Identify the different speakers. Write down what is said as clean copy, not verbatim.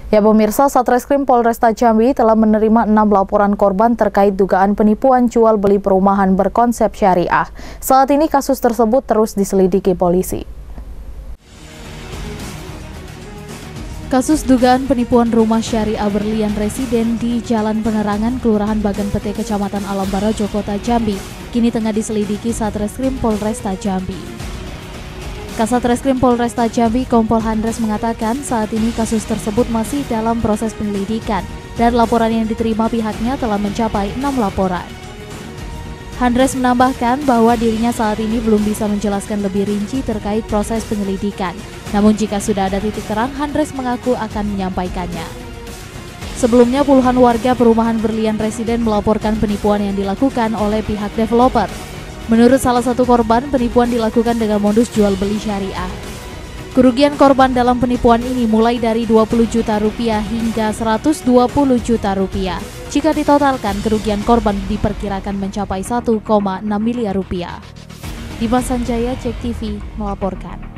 Speaker 1: Ya pemirsa, Satreskrim Polresta Jambi telah menerima 6 laporan korban terkait dugaan penipuan jual beli perumahan berkonsep syariah. Saat ini kasus tersebut terus diselidiki polisi.
Speaker 2: Kasus dugaan penipuan rumah syariah berlian residen di Jalan Penerangan, Kelurahan Bagan Pete, Kecamatan Alam Barajo, Kota Jambi, kini tengah diselidiki Satreskrim Polresta Jambi. Kasatreskrim Polresta Jambi, Kompol Handres mengatakan saat ini kasus tersebut masih dalam proses penyelidikan dan laporan yang diterima pihaknya telah mencapai 6 laporan. Handres menambahkan bahwa dirinya saat ini belum bisa menjelaskan lebih rinci terkait proses penyelidikan. Namun jika sudah ada titik terang, Handres mengaku akan menyampaikannya. Sebelumnya puluhan warga perumahan berlian residen melaporkan penipuan yang dilakukan oleh pihak developer. Menurut salah satu korban, penipuan dilakukan dengan modus jual beli syariah. Kerugian korban dalam penipuan ini mulai dari 20 juta rupiah hingga 120 juta rupiah. Jika ditotalkan, kerugian korban diperkirakan mencapai 1,6 miliar rupiah. Dimas Sanjaya, Cek TV, melaporkan.